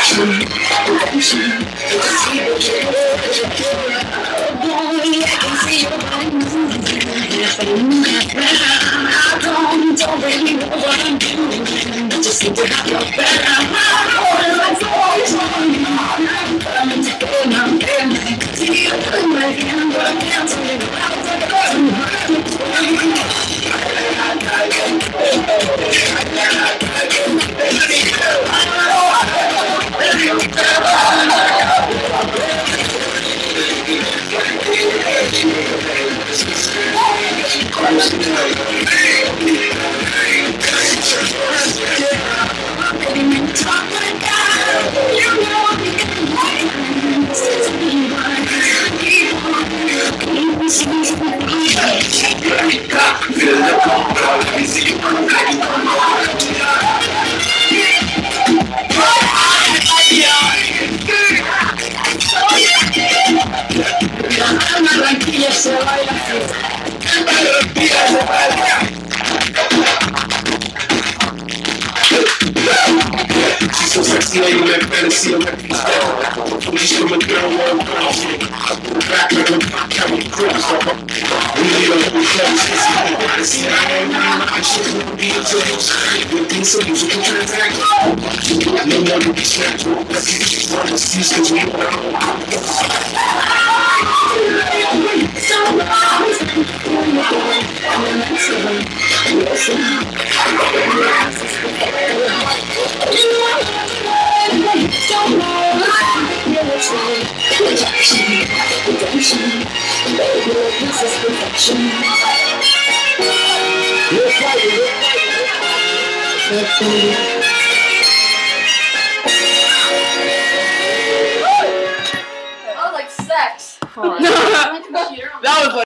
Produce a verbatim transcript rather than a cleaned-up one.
Don't really know what I'm doing. Just seem to have your back. So sexy, I you like fantasy, I'm happy to tell. Just from a girl, one girl, back like a Kevin Cruz. Really don't know what I see, I am I should be a judge. With things so musical transaction. No one will be snapped. That's one of the seas, cause we That was like sex. That was like